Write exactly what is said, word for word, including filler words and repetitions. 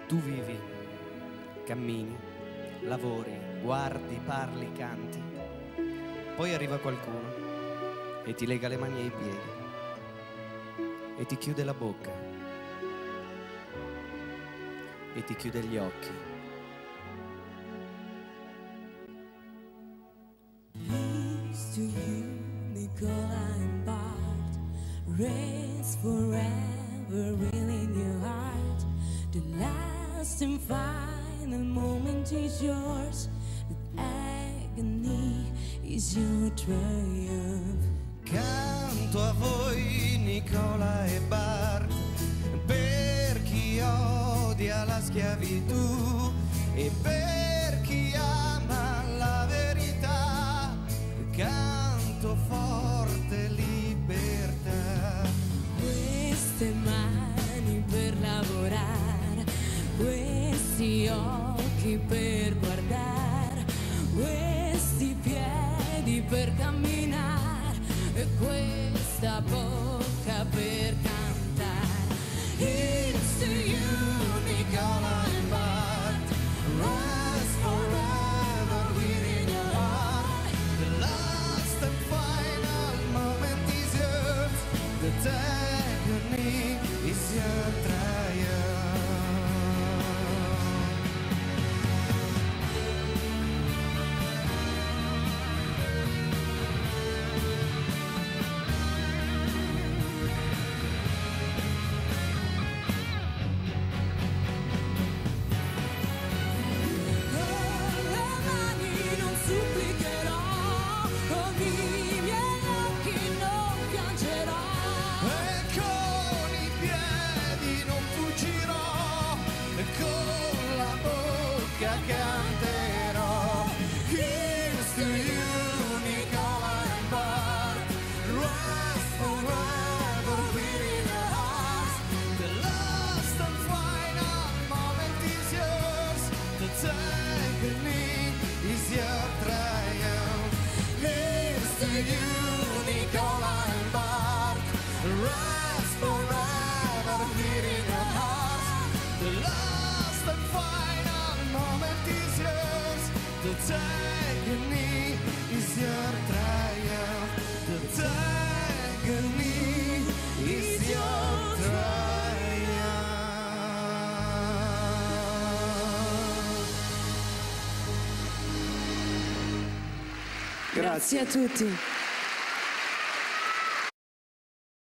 Tu vivi, cammini, lavori, guardi, parli, canti. Poi arriva qualcuno e ti lega le mani ai piedi e ti chiude la bocca e ti chiude gli occhi. Peace to you, Nicola and Bart. Rest forever within your heart. The last and final moment is yours. The agony is your triumph. Canto a voi Nicola e Bart, per chi odia la schiavitù e per chi ama la verità. Canto forte libertà. Queste mani per lavorare, questi occhi per guardare, questi piedi per camminare e questa bocca per cantare. Here's to you, Nicola and Bart. Rise forever within your heart. The last and final moment is yours. The agony is your triumph. Canterò. Here's to you, Nicola and Bart. Rise forever within your hearts. The last and final moment is yours. The agony is your triumph. Here's to you, Nicola and Bart. Rise forever within your hearts. The last and final moment is yours. The agony is your triumph. The agony is your triumph. Grazie a tutti.